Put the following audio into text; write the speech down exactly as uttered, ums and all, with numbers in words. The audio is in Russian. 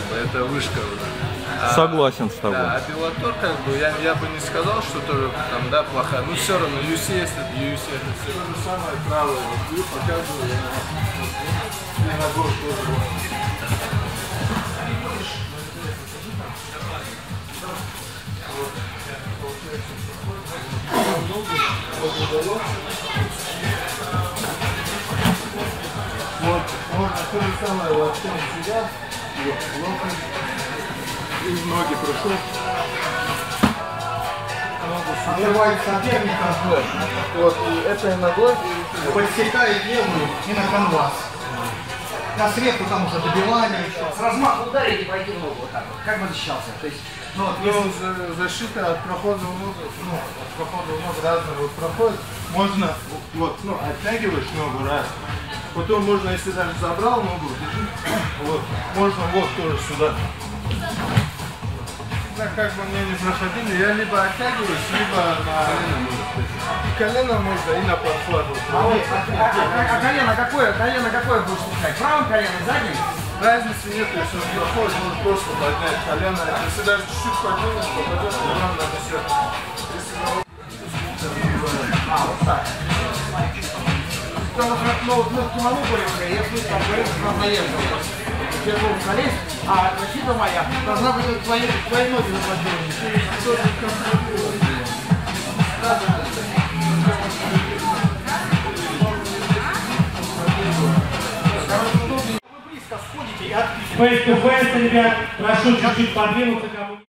бы, это вышка уже. А, Согласен с тобой. Да, а Беллатор, как бы, я, я бы не сказал, что тоже там, да, плохая. Но все равно, ю эф си это ю эф си, это все то же самое, правое. Вот, и показываю, я на год тоже. Вот, можно то же самое, вот, сюда, вот, локоть, и ноги прошу. Отрывает соперника, Вот, и этой ногой подсекает левую и на канвас. На средку там уже добивание еще. С размаха ударить и пойти в ногу вот так вот, как бы защищался. То есть, ну, вот, если за, защита от прохода в ногу, ну, от прохода в ногу разный вот проход, можно вот, ну, оттягиваешь ногу раз, потом можно, если даже забрал ногу, держи, вот, можно вот тоже сюда. Да, как бы мне не проходили, я либо оттягиваюсь, либо на колено можно. Колено можно и на подхват. Вот. а, вы, а, а, а, а колено какое? Колено какое будешь пускать? Правым коленом, задним? Разницы нет, если он проходит, можно просто поднять колено. Если даже чуть-чуть поднимешь, попадешь, то вам надо все. А, вот так. Потому что, ну, ну, в кимоно были, я слышу, там говорится, что надо ехать. Я должен залезть, а защита моя должна быть твои, твои ноги заблокированы. Фейс-то-фейс, ребят, прошу чуть-чуть подвинуться кому